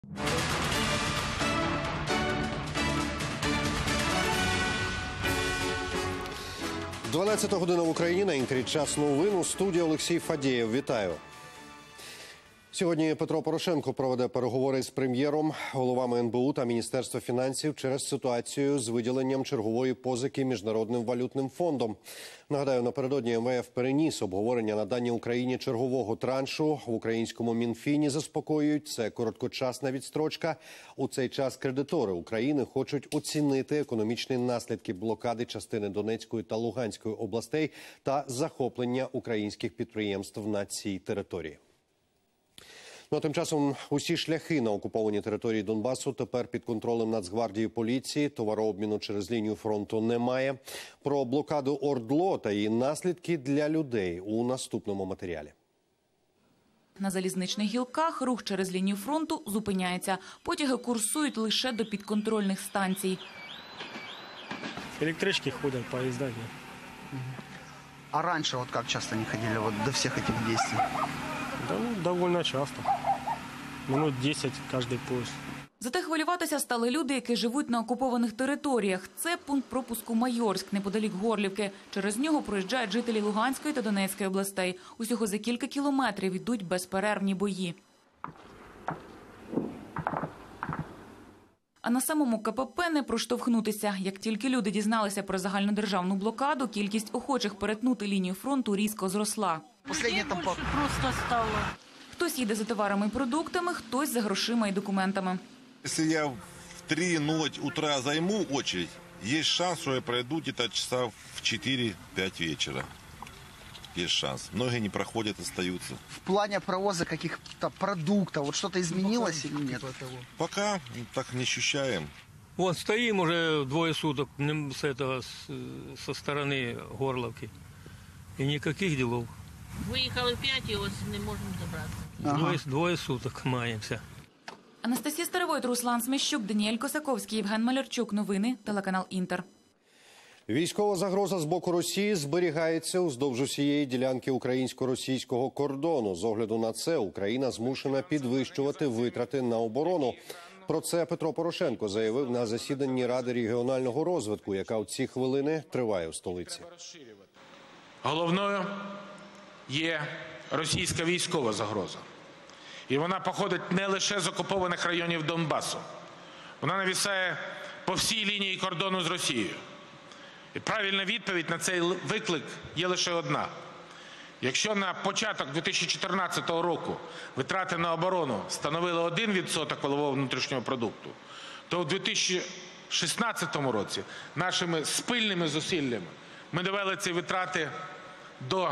«12 година в Україні», на інтері «Час новин», студія Олексій Фадєєв. Вітаю. Сьогодні Петро Порошенко проведе переговори з прем'єром, головами НБУ та Міністерства фінансів через ситуацію з виділенням чергової позики Міжнародним валютним фондом. Нагадаю, напередодні МВФ переніс обговорення надання Україні чергового траншу. В українському Мінфіні заспокоюють, це короткочасна відстрочка. У цей час кредитори України хочуть оцінити економічні наслідки блокади частини Донецької та Луганської областей та захоплення українських підприємств на цій території. Ну, а тим часом усі шляхи на окупованій території Донбасу тепер під контролем Нацгвардії, поліції. Товарообміну через лінію фронту немає. Про блокаду ОРДЛО та її наслідки для людей у наступному матеріалі. На залізничних гілках рух через лінію фронту зупиняється. Потяги курсують лише до підконтрольних станцій. Электрички ходят, поезда нет. А раньше вот как часто они ходили вот до всех этих действий? Да, довольно часто. Минут 10 каждый поезд. Зате хвилюватися стали люди, які живуть на окупованих територіях. Це пункт пропуску Майорськ, неподалік Горлівки. Через нього проїжджають жителі Луганської та Донецької областей. Усього за кілька кілометрів йдуть безперервні бої. А на самому КПП не проштовхнутися. Як тільки люди дізналися про загальнодержавну блокаду, кількість охочих перетнути лінію фронту різко зросла. Людей більше просто стало. Хтось їде за товарами і продуктами, хтось за грошима і документами. Якщо я в 3 утра займу очередь, є шанс, що я пройду где-то часа в 4-5 вечора. Есть шанс. Многие не проходят, остаются. В плане провоза каких-то продуктов, вот что-то изменилось или нет? Пока так не ощущаем. Вот стоим уже двое суток со стороны Горловки. И никаких делов. Виїхали в 5 і ось не можемо добратися. Двое суток маємося. Анастасія Старовойт, Руслан Сміщук, Даніель Косаковський, Євген Малярчук. Новини, телеканал «Інтер». Військова загроза з боку Росії зберігається уздовж усієї ділянки українсько-російського кордону. З огляду на це Україна змушена підвищувати витрати на оборону. Про це Петро Порошенко заявив на засіданні Ради регіонального розвитку, яка у ці хвилини триває у столиці. Головною є російська військова загроза. І вона походить не лише з окупованих районів Донбасу. Вона нависає по всій лінії кордону з Росією. І правильна відповідь на цей виклик є лише одна. Якщо на початок 2014 року витрати на оборону становили 1% валового внутрішнього продукту, то у 2016 році нашими спільними зусиллями ми довели ці витрати до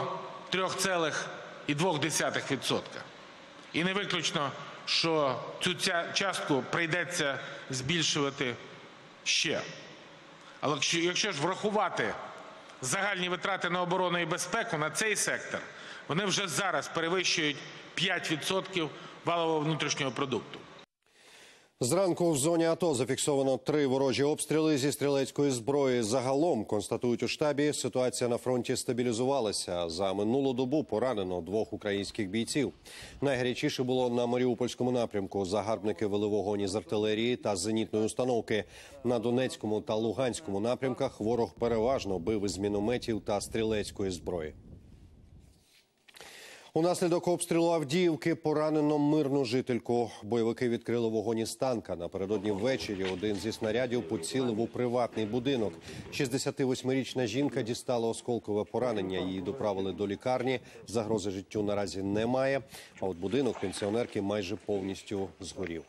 3,2%. І не виключно, що цю частку прийдеться збільшувати ще. Але якщо ж врахувати загальні витрати на оборону і безпеку на цей сектор, вони вже зараз перевищують 5% валового внутрішнього продукту. Зранку в зоні АТО зафіксовано 3 ворожі обстріли зі стрілецької зброї. Загалом, констатують у штабі, ситуація на фронті стабілізувалася. За минулу добу поранено 2 українських бійців. Найгарячіше було на Маріупольському напрямку. Загарбники вели вогонь із артилерії та зенітної установки. На Донецькому та Луганському напрямках ворог переважно бив із мінометів та стрілецької зброї. Унаслідок обстрілу Авдіївки поранено мирну жительку. Бойовики відкрили вогонь із танка. Напередодні ввечері один зі снарядів поцілив у приватний будинок. 68-річна жінка дістала осколкове поранення. Її доправили до лікарні. Загрози життю наразі немає. А от будинок пенсіонерки майже повністю згорів.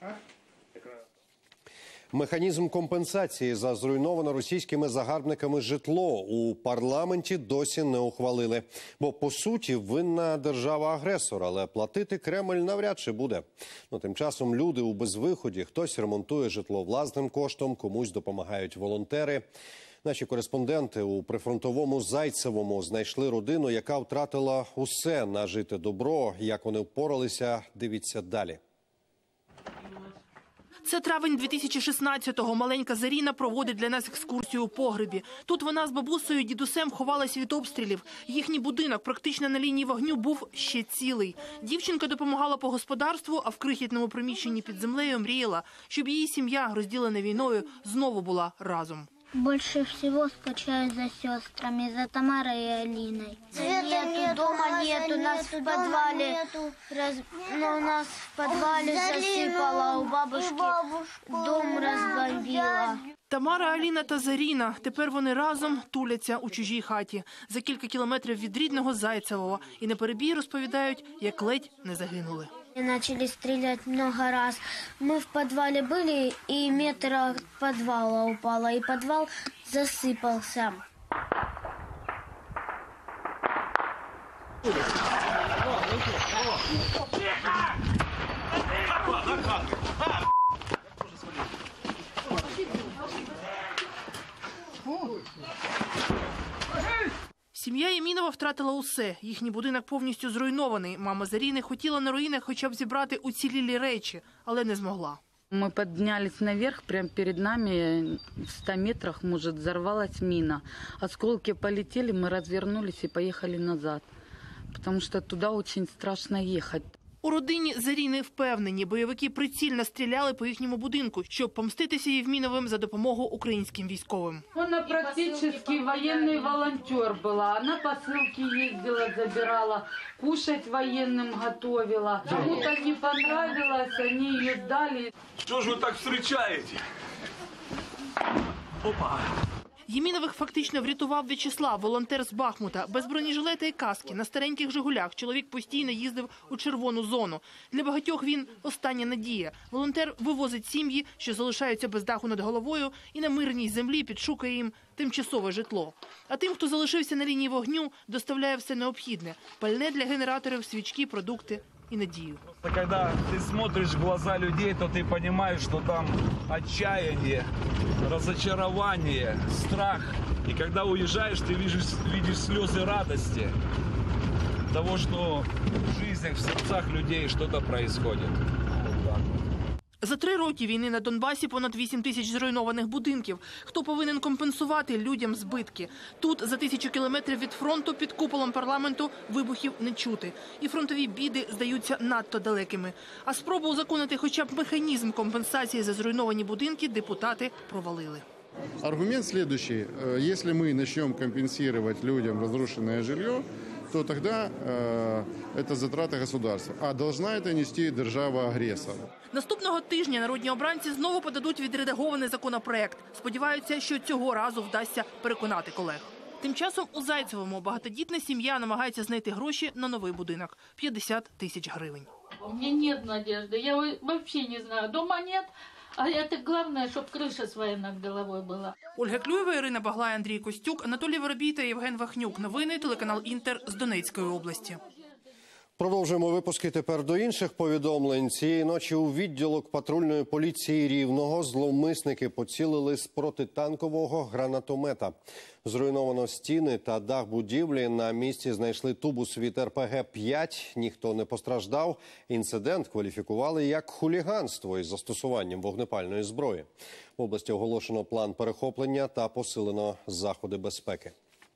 Механізм компенсації за зруйноване російськими загарбниками житло у парламенті досі не ухвалили. Бо, по суті, винна держава-агресор, але платити Кремль навряд чи буде. Тим часом люди у безвиході, хтось ремонтує житло власним коштом, комусь допомагають волонтери. Наші кореспонденти у прифронтовому Зайцевому знайшли родину, яка втратила усе нажите добро. Як вони впоралися, дивіться далі. Це травень 2016-го. Маленька Заріна проводить для нас екскурсію у погребі. Тут вона з бабусею і дідусем ховалася від обстрілів. Їхній будинок практично на лінії вогню був ще цілий. Дівчинка допомагала по господарству, а в крихітному приміщенні під землею мріяла, щоб її сім'я, розділена війною, знову була разом. Больше всего скучаю за сестрами, за Тамарой и Алиной. Света нету, дома нету, нас в подвале, у нас в подвале засыпало, у бабушки дом разбомбила. Тамара, Аліна та Заріна. Тепер вони разом туляться у чужій хаті. За кілька кілометрів від рідного Зайцевого. І на перебій розповідають, як ледь не загинули. Начали стрелять много раз. Мы в подвале были, и метр от подвала упало, и подвал засыпался. Сім'я Ємінова втратила усе. Їхній будинок повністю зруйнований. Мама Заріни хотіла на руїнах хоча б зібрати уцілілі речі, але не змогла. Мы поднялись наверх, прямо перед нами, в 100 метрах, может, взорвалась мина. Осколки полетели, мы развернулись и поехали назад, потому что туда очень страшно ехать. У родині Заріни впевнені, бойовики прицільно стріляли по їхньому будинку, щоб помститися Євміновим за допомогу українським військовим. Вона практично воєнний волонтер була. Вона посилки їздила, забирала, кушать воєнним готувала. Кому-то не понравилось, вони її здали. Що ж ви так зустрічаєте? Опа! Ємінових фактично врятував В'ячеслав, волонтер з Бахмута. Без бронежилета і каски, на стареньких «Жигулях» чоловік постійно їздив у червону зону. Для багатьох він – остання надія. Волонтер вивозить сім'ї, що залишаються без даху над головою, і на мирній землі підшукує їм тимчасове житло. А тим, хто залишився на лінії вогню, доставляє все необхідне – пальне для генераторів, свічки, продукти і надію. Когда ты смотришь в глаза людей, то ты понимаешь, что там отчаяние, разочарование, страх. И когда уезжаешь, ты видишь слезы радости того, что в жизнях, в сердцах людей что-то происходит. Вот так вот. За 3 роки війни на Донбасі понад 8 тисяч зруйнованих будинків. Хто повинен компенсувати людям збитки? Тут, за 1000 кілометрів від фронту, під куполом парламенту, вибухів не чути. І фронтові біди здаються надто далекими. А спробу узаконити хоча б механізм компенсації за зруйновані будинки депутати провалили. Аргумент следующий. Если мы начнем компенсировать людям разрушенное жилье, то тогда это затраты государства. А должна это нести держава-агресор. Наступного тижня народні обранці знову подадуть відредагований законопроект. Сподіваються, що цього разу вдасться переконати колег. Тим часом у Зайцевому багатодітна сім'я намагається знайти гроші на новий будинок – 50 тисяч гривень. У меня нет надежды. Я вообще не знаю. Дома нет. А это главное, чтобы крыша своя над головой была. Ольга Клюєва, Ірина Баглай, Андрій Костюк, Анатолій Воробій та Євген Вахнюк. Новини, телеканал «Інтер» з Донецької області. Продовжуємо випуски тепер до інших повідомлень. Цієї ночі у відділок патрульної поліції Рівного зловмисники поцілили з протитанкового гранатомета. Зруйновано стіни та дах будівлі. На місці знайшли тубус від РПГ-5. Ніхто не постраждав. Інцидент кваліфікували як хуліганство із застосуванням вогнепальної зброї. В області оголошено план перехоплення та посилено заходи безпеки.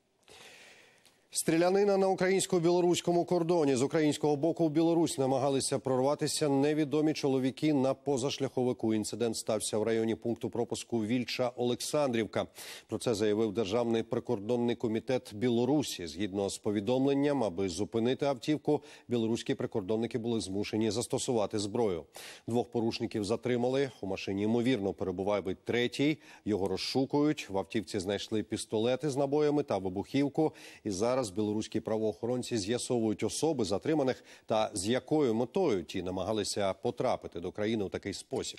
Стрілянина на українсько-білоруському кордоні. З українського боку в Білорусь намагалися прорватися невідомі чоловіки на позашляховику. Інцидент стався в районі пункту пропуску Вільча-Олександрівка. Про це заявив Державний прикордонний комітет Білорусі. Згідно з повідомленням, аби зупинити автівку, білоруські прикордонники були змушені застосувати зброю. 2 порушників затримали. У машині, ймовірно, перебуває третій. Його розшукують. В автівці знайшли пістолети з набоями та вибухівку. І зараз білоруські правоохоронці з'ясовують особи затриманих та з якою метою ті намагалися потрапити до країни у такий спосіб.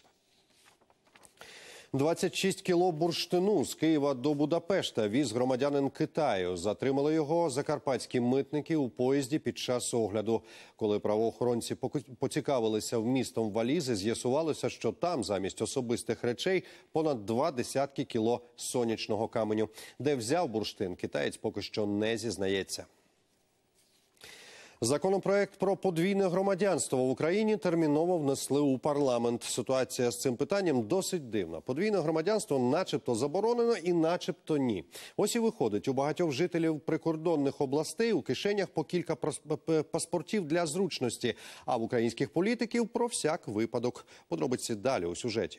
26 кіло бурштину з Києва до Будапешта віз громадянин Китаю. Затримали його закарпатські митники у поїзді під час огляду. Коли правоохоронці поцікавилися вмістом валізи, з'ясувалося, що там замість особистих речей понад 20 кіло сонячного каменю. Де взяв бурштин, китаєць поки що не зізнається. Законопроект про подвійне громадянство в Україні терміново внесли у парламент. Ситуація з цим питанням досить дивна. Подвійне громадянство начебто заборонено і начебто ні. Ось і виходить, у багатьох жителів прикордонних областей у кишенях по кілька паспортів для зручності, а в українських політиків про всяк випадок. Подробиці далі у сюжеті.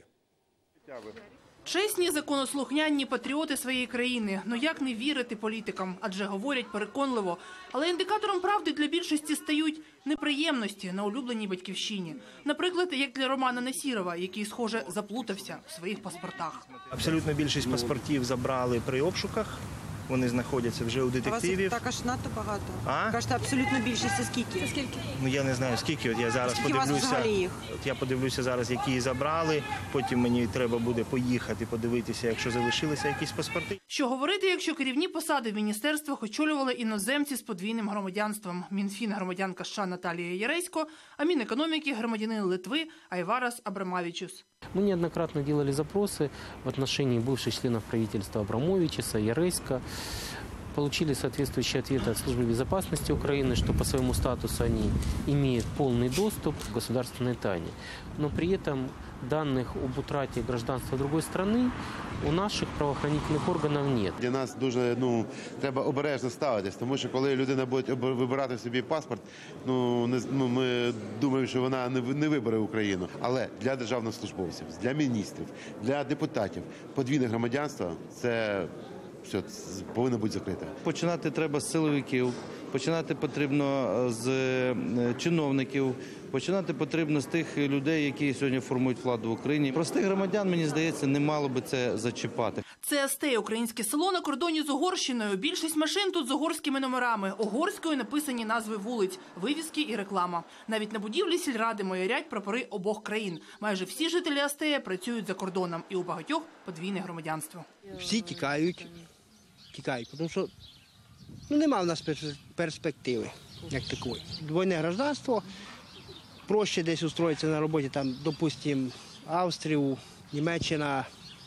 Чесні, законослухняні патріоти своєї країни. Ну як не вірити політикам? Адже говорять переконливо. Але індикатором правди для більшості стають неприємності на улюбленій батьківщині. Наприклад, як для Романа Насірова, який, схоже, заплутався в своїх паспортах. Абсолютно більшість паспортів забрали при обшуках. Вони знаходяться вже у детективів. А вас так аж надто багато. А? Кажете, абсолютно більшість. Це скільки? Ну, я не знаю, скільки. От я зараз подивлюся зараз, які забрали. Потім мені треба буде поїхати, подивитися, якщо залишилися якісь паспорти. Що говорити, якщо керівні посади в міністерствах очолювали іноземці з подвійним громадянством. Мінфін – громадянка США Наталія Яресько, а Мінекономіки – громадянин Литви Айварас Абрамавичус. Мы неоднократно делали запросы в отношении бывших членов правительства Абрамовичуса, Яресько. Получили соответствующие ответы от Службы безопасности Украины, что по своему статусу они имеют полный доступ к государственной тайне. Но при этом данных об утрате гражданства другой страны у наших правоохранительных органов нет. Для нас дуже треба обережно ставитись, тому що коли людина буде вибирати собі паспорт, ми думаємо, що вона не вибере Україну. Але для державних службовців, для міністрів, для депутатів подвійне громадянство – це все повинно бути закрите. Починати треба з силовиків, починати потрібно з чиновників, починати потрібно з тих людей, які сьогодні формують владу в Україні. Простих громадян, мені здається, не мало би це зачіпати. Це Астея – українське село на кордоні з Угорщиною. Більшість машин тут з угорськими номерами. Угорською написані назви вулиць, вивіски і реклама. Навіть на будівлі сільради майорять прапори обох країн. Майже всі жителі Астея працюють за кордоном. І у багатьох подвійне громадянство. Всі тікають, тому що немає в нас перспективи, як такої. Двойне громадянство, проще десь устроїтися на роботі, там, допустимо, Австрію, Німеччина,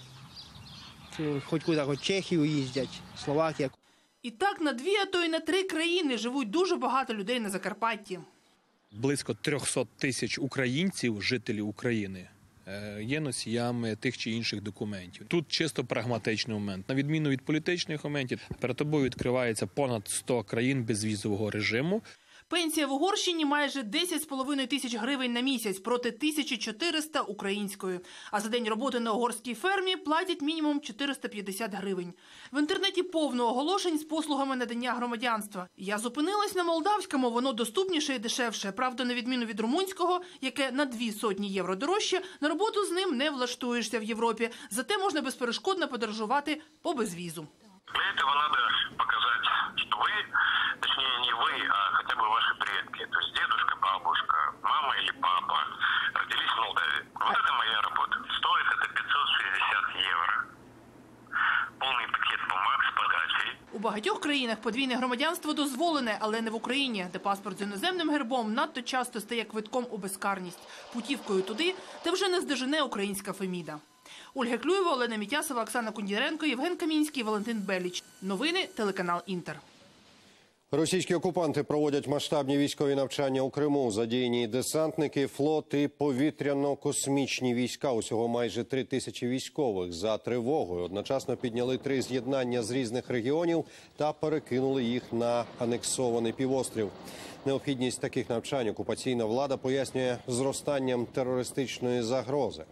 хоч куди, хоч Чехію їздять, Словакія. І так на 2, а то й на 3 країни живуть дуже багато людей на Закарпатті. Близько 300 тисяч українців, жителів України, є носіями тих чи інших документів. Тут чисто прагматичний момент. На відміну від політичних моментів, перед тобою відкривається понад 100 країн безвізового режиму. Пенсія в Угорщині майже 10,5 тисяч гривень на місяць проти 1400 української. А за день роботи на угорській фермі платять мінімум 450 гривень. В інтернеті повно оголошень з послугами надання громадянства. Я зупинилась на молдавському, воно доступніше і дешевше. Правда, на відміну від румунського, яке на 200 євро дорожче, на роботу з ним не влаштуєшся в Європі. Зате можна безперешкодно подорожувати по безвізу. Для этого надо показать, что вы, точнее не вы, а хотя бы ваши предки, то есть дедушка, бабушка, мама или папа родились в Молдавии. Вот это моя работа. Стоит это 560 евро. Полный пакет бумаг с подачей. У багатьох країнах подвійне громадянство дозволене, але не в Україні, де паспорт з іноземним гербом надто часто стає квитком у безкарність. Путівкою туди, де вже не здожене українська Феміда. Ольга Клюєва, Олена Мітясова, Оксана Кундіренко, Євген Камінський, Валентин Беліч. Новини, телеканал «Інтер». Російські окупанти проводять масштабні військові навчання у Криму. Задіяні десантники, флот і повітряно-космічні війська. Усього майже 3 тисячі військових. За тривогою одночасно підняли 3 з'єднання з різних регіонів та перекинули їх на анексований півострів. Необхідність таких навчань окупаційна влада пояснює зростанням терористичної загрози.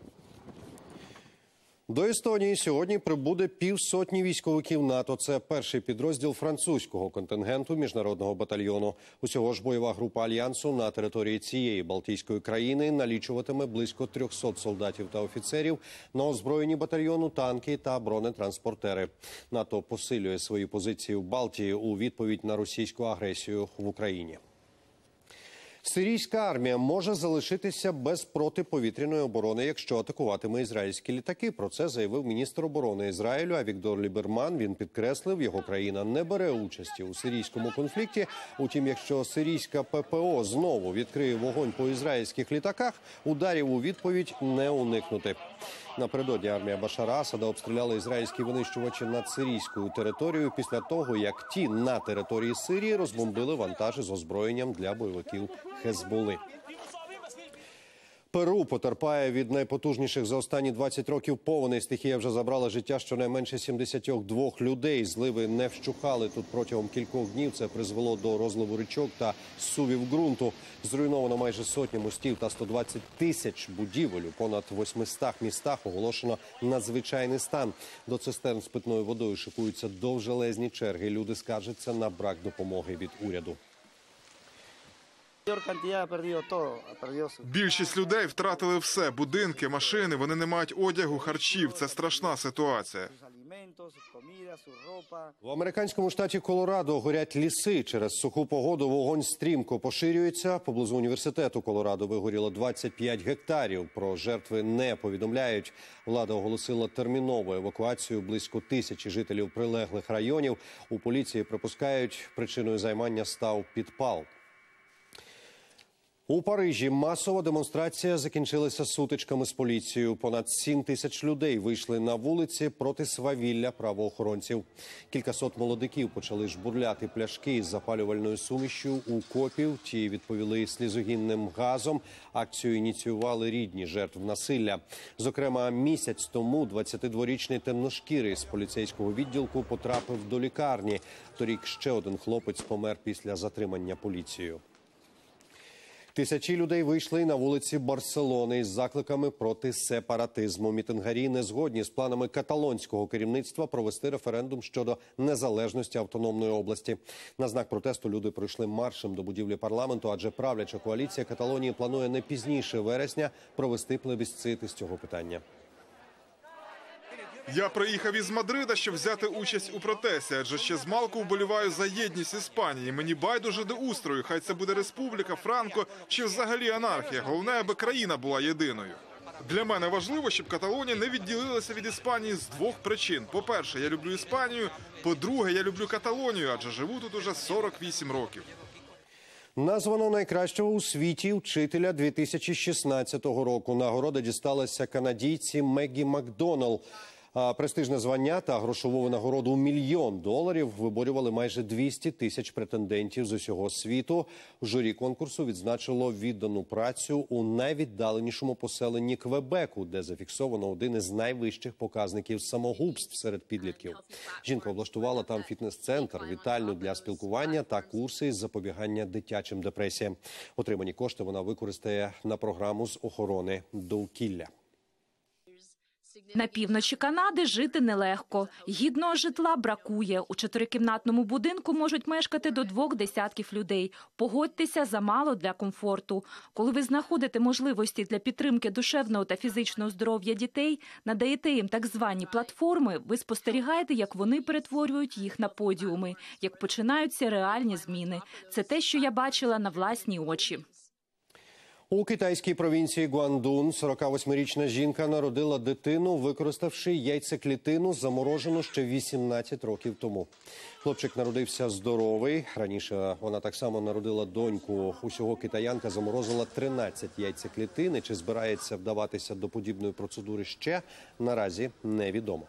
До Естонії сьогодні прибуде 50 військовиків НАТО. Це перший підрозділ французького контингенту міжнародного батальйону. Усього ж бойова група Альянсу на території цієї Балтійської країни налічуватиме близько 300 солдатів та офіцерів. На озброєнні батальйону танки та бронетранспортери. НАТО посилює свої позиції в Балтії у відповідь на російську агресію в Україні. Сирійська армія може залишитися без протиповітряної оборони, якщо атакуватиме ізраїльські літаки. Про це заявив міністр оборони Ізраїлю Авігдор Ліберман. Він підкреслив, його країна не бере участі у сирійському конфлікті. Утім, якщо сирійська ППО знову відкриє вогонь по ізраїльських літаках, ударів у відповідь не уникнути. Напередодні армія Башара Асада обстріляла ізраїльські винищувачі над сирійською територією після того, як ті на території Сирії розбомбили вантажі з озброєнням для бойовиків Хезболи. Перу потерпає від найпотужніших за останні 20 років повеней. Стихія вже забрала життя щонайменше 72 людей. Зливи не вщухали тут протягом кількох днів. Це призвело до розливу річок та зсувів ґрунту. Зруйновано майже сотню мостів та 120 тисяч будівель. У понад 800 містах оголошено надзвичайний стан. До цистерн з питною водою шикуються довжелезні черги. Люди скаржаться на брак допомоги від уряду. Більшість людей втратили все – будинки, машини, вони не мають одягу, харчів. Це страшна ситуація. В американському штаті Колорадо горять ліси. Через суху погоду вогонь стрімко поширюється. Поблизу університету Колорадо вигоріло 25 гектарів. Про жертви не повідомляють. Влада оголосила термінову евакуацію близько 1000 жителів прилеглих районів. У поліції припускають, причиною займання став підпал. У Парижі масова демонстрація закінчилася сутичками з поліцією. Понад 7 тисяч людей вийшли на вулиці проти свавілля правоохоронців. Кількасот молодиків почали жбурляти пляшки із запалювальною сумішю у копів. Ті відповіли слізогінним газом. Акцію ініціювали рідні жертв насилля. Зокрема, місяць тому 22-річний темношкірий з поліцейського відділку потрапив до лікарні. Торік ще один хлопець помер після затримання поліцією. Тисячі людей вийшли на вулиці Барселони із закликами проти сепаратизму. Мітингарі не згодні з планами каталонського керівництва провести референдум щодо незалежності автономної області. На знак протесту люди пройшли маршем до будівлі парламенту, адже правляча коаліція Каталонії планує не пізніше вересня провести плебісцит із цього питання. Я приїхав із Мадрида, щоб взяти участь у протесті, адже ще змалку вболіваю за єдність Іспанії. Мені байдуже до устрою, хай це буде республіка, Франко чи взагалі анархія. Головне, аби країна була єдиною. Для мене важливо, щоб Каталонія не відділилася від Іспанії з двох причин. По-перше, я люблю Іспанію, по-друге, я люблю Каталонію, адже живу тут уже 48 років. Названо найкращого у світі вчителя 2016 року. Нагорода дісталася канадійці Мегі Макдоналл. Престижне звання та грошову винагороду $1 мільйон виборювали майже 200 тисяч претендентів з усього світу. Журі конкурсу відзначило віддану працю у найвіддаленішому поселенні Квебеку, де зафіксовано один із найвищих показників самогубств серед підлітків. Жінка облаштувала там фітнес-центр, вітальню для спілкування та курси із запобігання дитячим депресіям. Отримані кошти вона використає на програму з охорони довкілля. На півночі Канади жити нелегко. Гідного житла бракує. У 4-кімнатному будинку можуть мешкати до 2 десятків людей. Погодьтеся, замало для комфорту. Коли ви знаходите можливості для підтримки душевного та фізичного здоров'я дітей, надаєте їм так звані платформи, ви спостерігаєте, як вони перетворюють їх на подіуми, як починаються реальні зміни. Це те, що я бачила на власні очі. У китайській провінції Гуандун 48-річна жінка народила дитину, використавши яйцеклітину, заморожену ще 18 років тому. Хлопчик народився здоровий. Раніше вона так само народила доньку. Усього китаянка заморозила 13 яйцеклітин. Чи збирається вдаватися до подібної процедури ще, наразі невідомо.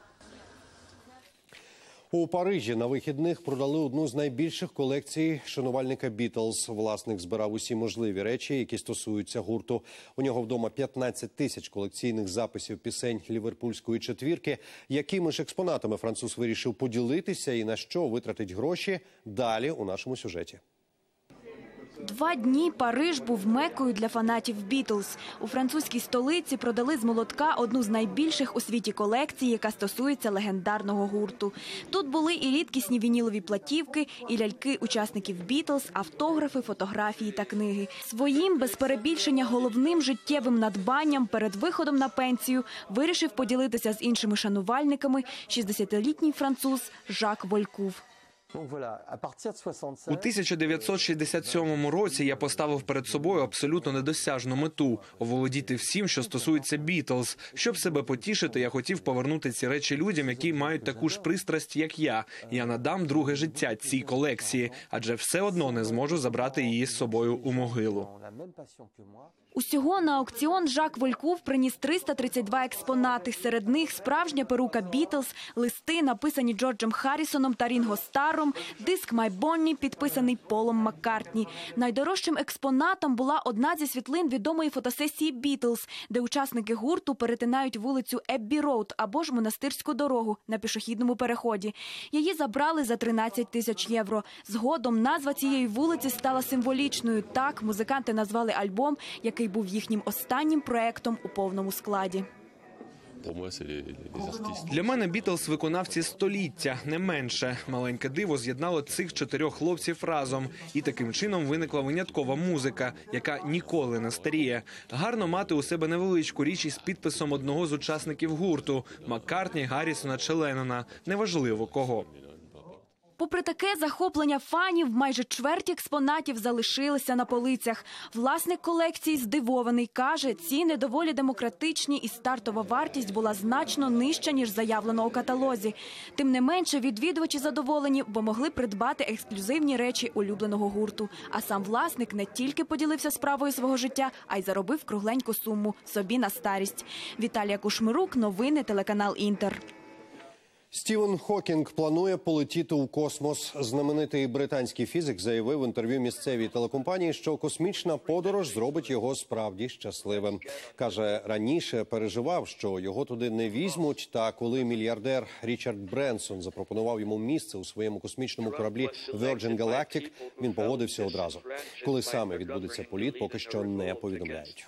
У Парижі на вихідних продали одну з найбільших колекцій шанувальника Бітлз. Власник збирав усі можливі речі, які стосуються гурту. У нього вдома 15 тисяч колекційних записів пісень ліверпульської четвірки. Якими ж експонатами француз вирішив поділитися і на що витратить гроші – далі у нашому сюжеті. 2 дні Париж був меккою для фанатів Бітлз. У французькій столиці продали з молотка одну з найбільших у світі колекцій, яка стосується легендарного гурту. Тут були і рідкісні вінілові платівки, і ляльки учасників Бітлз, автографи, фотографії та книги. Своїм, без перебільшення, головним життєвим надбанням перед виходом на пенсію вирішив поділитися з іншими шанувальниками 60-літній француз Жак Волькув. У 1967 році я поставив перед собою абсолютно недосяжну мету – оволодіти всім, що стосується Бітлз. Щоб себе потішити, я хотів повернути ці речі людям, які мають таку ж пристрасть, як я. Я надам друге життя цій колекції, адже все одно не зможу забрати її з собою у могилу. Усього на аукціон Жак Вольков приніс 332 експонати. Серед них справжня перука «Бітлз», листи, написані Джорджем Харрісоном та Рінго Старром, диск «My Bonnie», підписаний Полом Маккартні. Найдорожчим експонатом була одна зі світлин відомої фотосесії «Бітлз», де учасники гурту перетинають вулицю Еббі-Роуд або ж Монастирську дорогу на пішохідному переході. Її забрали за 13 тисяч євро. Згодом назва цієї вулиці стала символічною. Так музиканти назвали альбом, який був їхнім останнім проектом у повному складі. Для мене Бітлз – виконавці століття, не менше. Маленьке диво з'єднало цих 4 хлопців разом. І таким чином виникла виняткова музика, яка ніколи не старіє. Гарно мати у себе невеличку річ із підписом одного з учасників гурту – Маккартні, Гаррісона чи Леннона. Неважливо кого. Попри таке захоплення фанів, майже чверть експонатів залишилися на полицях. Власник колекції здивований, каже, ціни доволі демократичні і стартова вартість була значно нижча, ніж заявлено у каталозі. Тим не менше, відвідувачі задоволені, бо могли придбати ексклюзивні речі улюбленого гурту. А сам власник не тільки поділився справою свого життя, а й заробив кругленьку суму собі на старість. Віталія Кушмирук, новини, телеканал «Інтер». Стівен Хокінг планує полетіти у космос. Знаменитий британський фізик заявив в інтерв'ю місцевій телекомпанії, що космічна подорож зробить його справді щасливим. Каже, раніше переживав, що його туди не візьмуть, та коли мільярдер Річард Бренсон запропонував йому місце у своєму космічному кораблі Virgin Galactic, він погодився одразу. Коли саме відбудеться політ, поки що не повідомляють.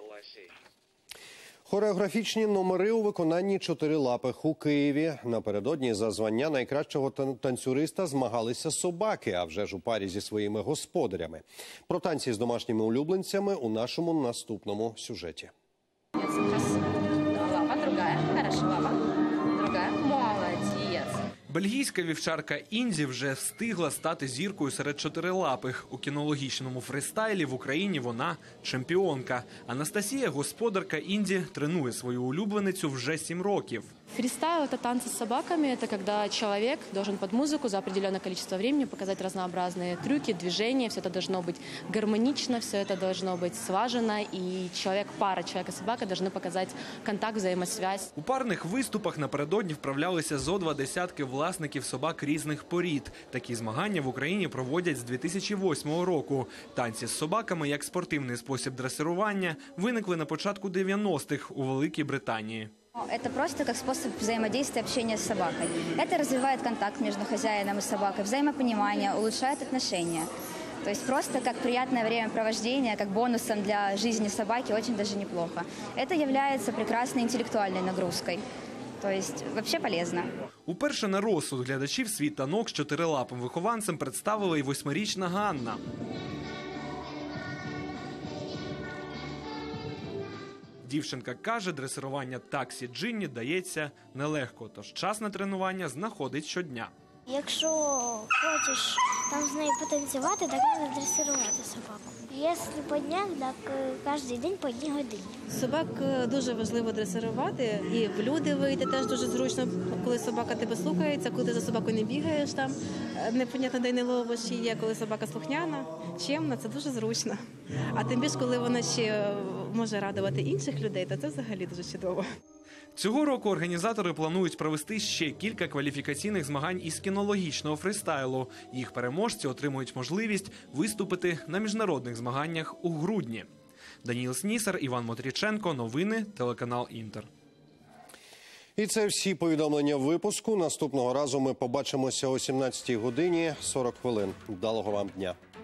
Хореографічні номери у виконанні чотирилапих у Києві. Напередодні за звання найкращого танцюриста змагалися собаки, а вже ж у парі зі своїми господарями. Про танці з домашніми улюбленцями у нашому наступному сюжеті. Лапа, другая. Хорошо, лапа. Другая. Молодець. Бельгійська вівчарка Інді вже встигла стати зіркою серед чотирилапих. У кінологічному фристайлі в Україні вона чемпіонка. Анастасія, господарка Інді, тренує свою улюбленицю вже 7 років. Фристайл – это танцы с собаками. Это когда человек должен под музыку за определенное количество времени показать разнообразные трюки, движения. Все это должно быть гармонично, все это должно быть слаженно. И пара человека и собака должны показать контакт, взаимосвязь. У парних виступах напередодні вправлялися зо 20 власників собак різних порід. Такі змагання в Україні проводять з 2008 року. Танці з собаками як спортивний спосіб дресирування виникли на початку 90-х у Великій Британії. Это просто как способ взаимодействия, общения с собакой. Это развивает контакт между хозяином и собакой, взаимопонимание, улучшает отношения. То есть просто как приятное времяпровождение, как бонусом для жизни собаки очень даже неплохо. Это является прекрасной интеллектуальной нагрузкой. То есть вообще полезно. Уперше на розсуд глядачів свій танок з чотирилапим вихованцем представила й 8-річна Ганна. Дівчинка каже, дресирування таксі Джинні дається нелегко, тож час на тренування знаходить щодня. Якщо хочеш там з нею потанцювати, так треба дресирувати собаку. Якщо по днях, так кожен день по одній годині. Собак дуже важливо дресирувати, і в люди вийти теж дуже зручно, коли собака тебе слухається, коли ти за собакою не бігаєш, там непонятно де не ловиш її, коли собака слухняна, чемна, це дуже зручно. А тим більше, коли вона ще може радувати інших людей, то це взагалі дуже чудово. Цього року організатори планують провести ще кілька кваліфікаційних змагань із кінологічного фристайлу. Їх переможці отримують можливість виступити на міжнародних змаганнях у грудні. Даніл Снісар, Іван Мотріченко. Новини, телеканал «Інтер». І це всі повідомлення випуску. Наступного разу ми побачимося о 17-й годині 40 хвилин. Вдалого вам дня.